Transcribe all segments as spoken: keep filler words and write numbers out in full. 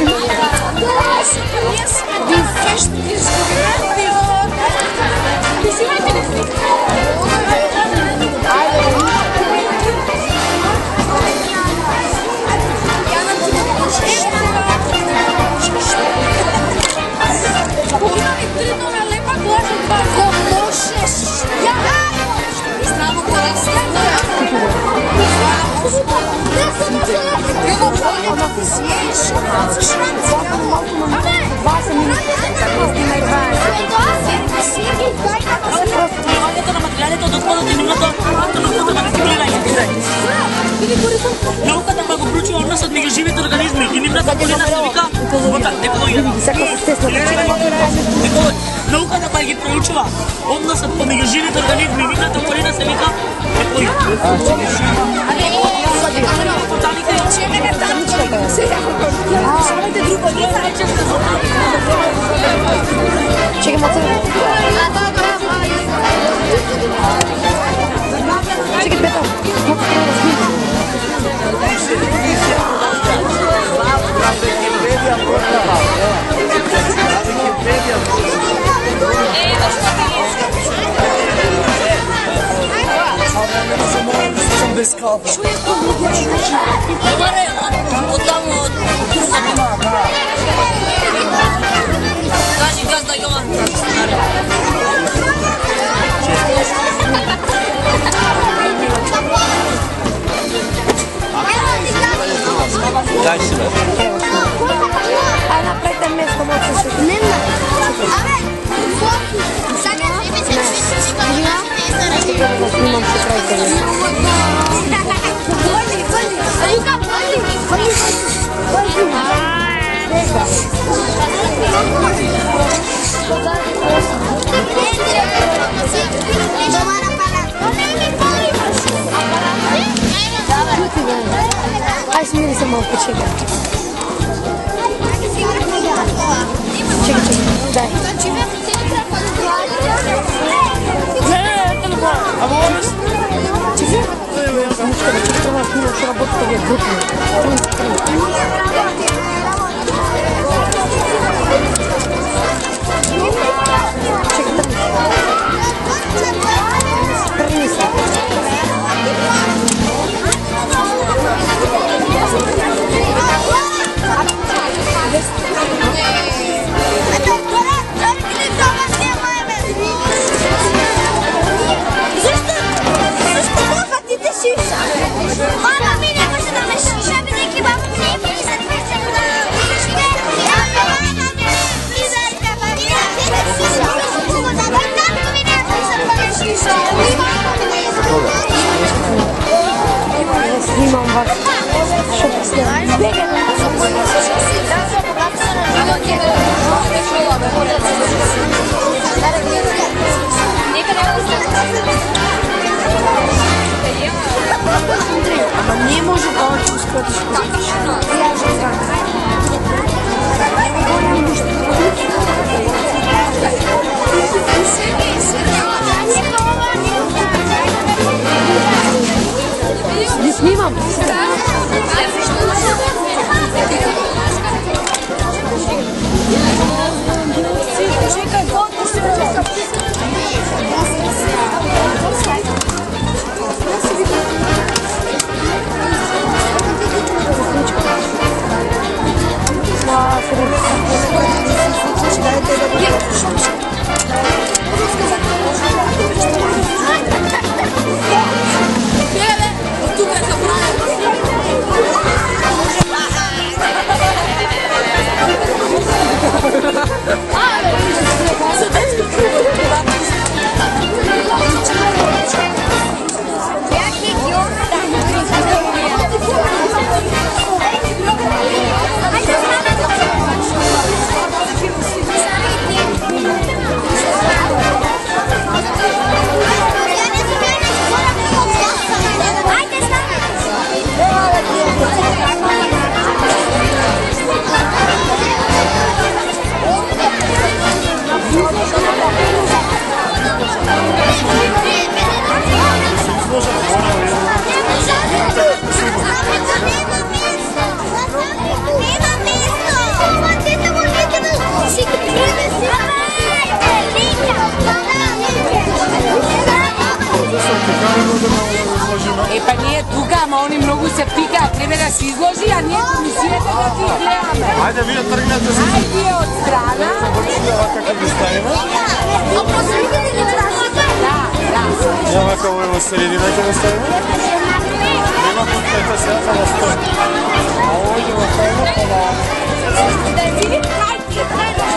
Науката па го проучува односот меѓу живите организми и нивната околина се вика вода, екологија. Науката па ги проучува односот помеѓу живите организми и нивната околина се вика екологија. Ботаника е чемега танчка. Самите друго Чекай мотор. Чекай пето. Без кафе. Добре, оттаму од кажи газ да Јован. Дай си бе. Ај направите место, моето се. Не, не. Абе, сега не ме се чуеш како да се Ще да снимам се правите место. Боли, боли. Лука, боли. Боли. Боли. Сега. Ај смири се малко, чекай. Чекай, чекай, дай. Ама он Чекай. Мушка, да чекай, това снимам, ще работата ви е групно. Чекай, търни. Търни се. Мама ми не може да ме шиша, бидейки баба ми не ми за да се шиша. Мама ми бидейка баба ми не шиша. Татко ми не може да ме шиша. Снимам вас. Шо снимам? Бегай. Ама не може да очи ускотиш. Я же знам. Не снимам. Чекай, колко се ческа. se pika, treba da se izloži, a nije komisijete da ti gledame. Ajde, vi otrgnete se. Ajde od strana. Završite ovako kako bi stavimo. Da, da. I ovako ovo je u sredinu ćemo stavimo. Nema puta se ja da stoji. A ovo ćemo stavimo polako. Da je vidjeti kaj ti je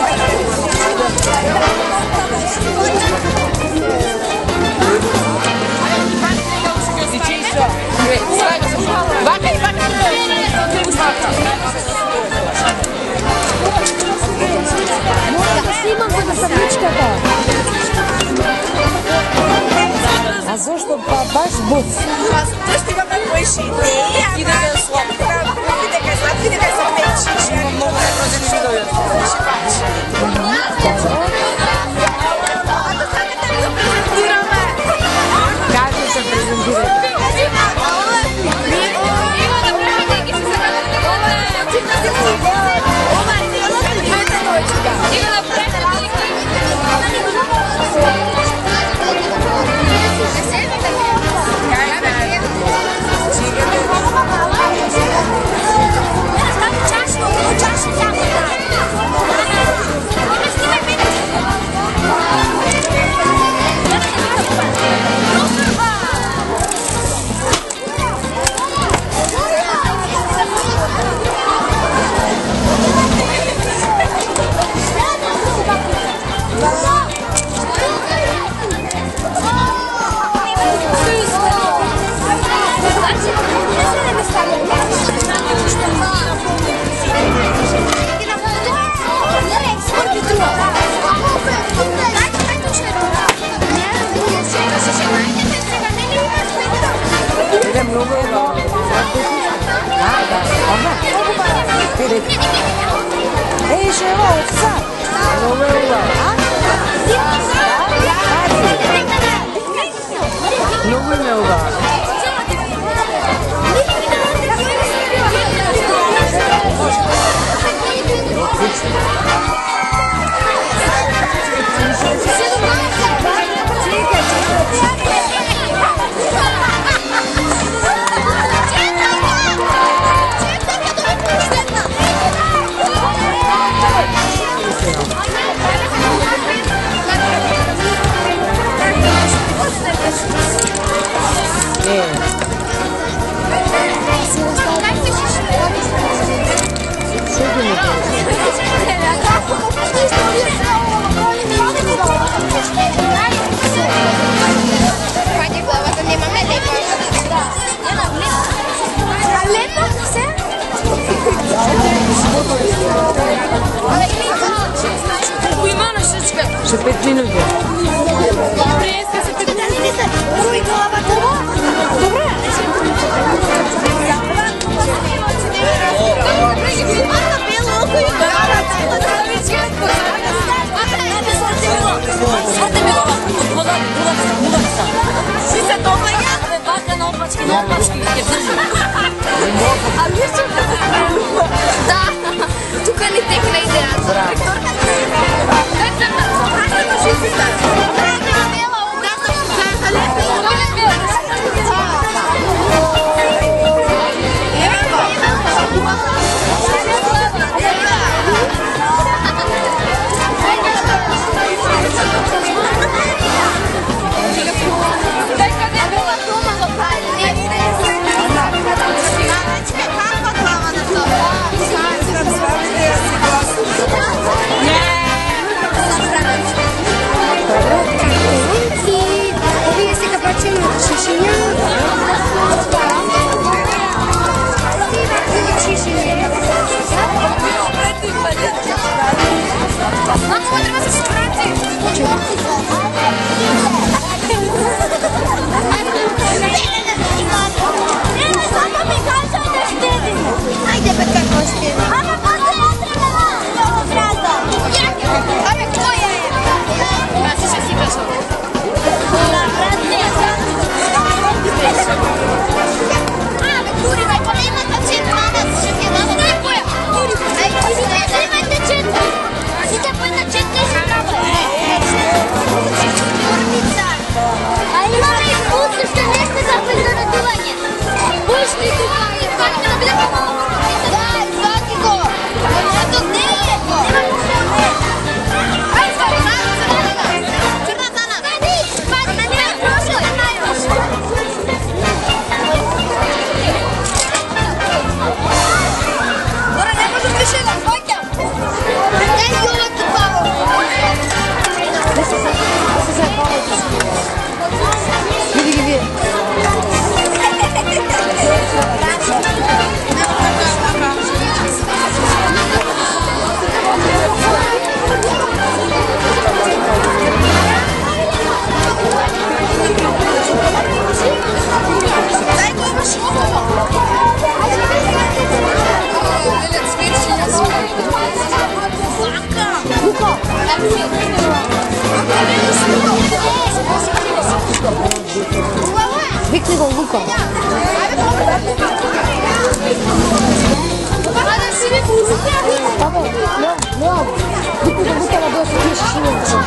Baka i baka Snimam se da sam ličkata. A zašto pa baš buc? Pa zato što imam na koji šiti. I da ga slobite da vidite kaj sad, vidite kaj sam pečiš. Ja mogu da prođem šidovi od šipač. Kaže se prezentirati. Ej, še evo ovca. Nove ula. Nove me ula. Še pet minut je. Preska se pet minut. Drugi glava tamo. Dobro je. Svi se to gleda? Baka na opački, na opački, je drži. A mi su da, tukaj ni tek ne ide. Rektorka ne ide. Rektorka, hajde to šici staviti. Ще не